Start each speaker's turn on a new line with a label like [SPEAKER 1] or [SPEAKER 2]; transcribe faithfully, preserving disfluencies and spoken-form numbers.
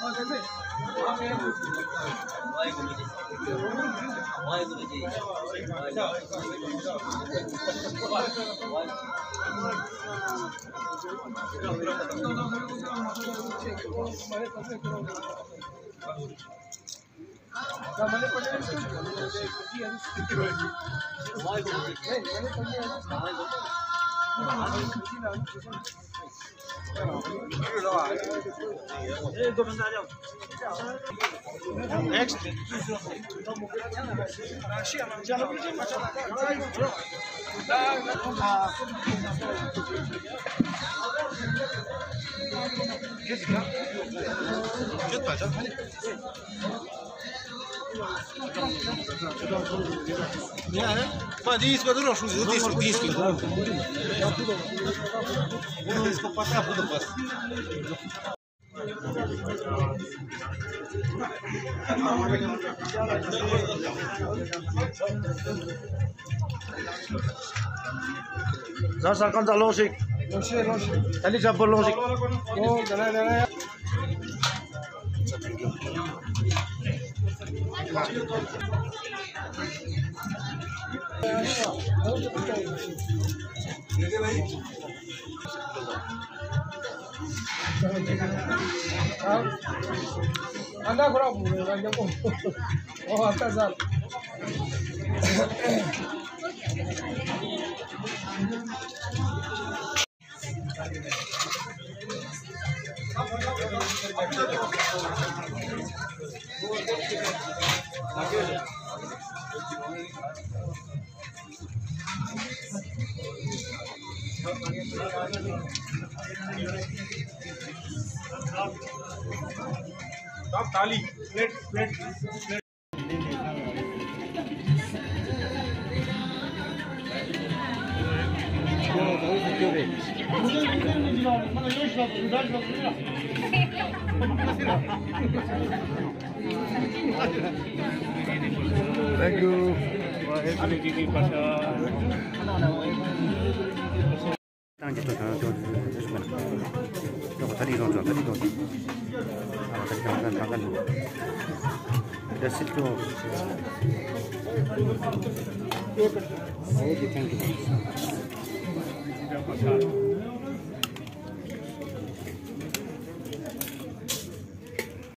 [SPEAKER 1] Next. Mă, disco de roșu, disco, disco. Unul disco pasta, putu pasta.
[SPEAKER 2] Zaraz akan da logic.
[SPEAKER 1] Logic, logic.
[SPEAKER 2] Ali jabbar logic.
[SPEAKER 1] Oh, dana dana. Anda kurang bukan jepun. Oh, atas sal. Top tali, plate, plate, plate.
[SPEAKER 2] Thank you. Tangan jatuh, tangan jatuh, jatuh mana? Jauh tadi dong, jauh tadi dong. Ah, tadi tangan, tangan. That's it, go. Okay, thank you.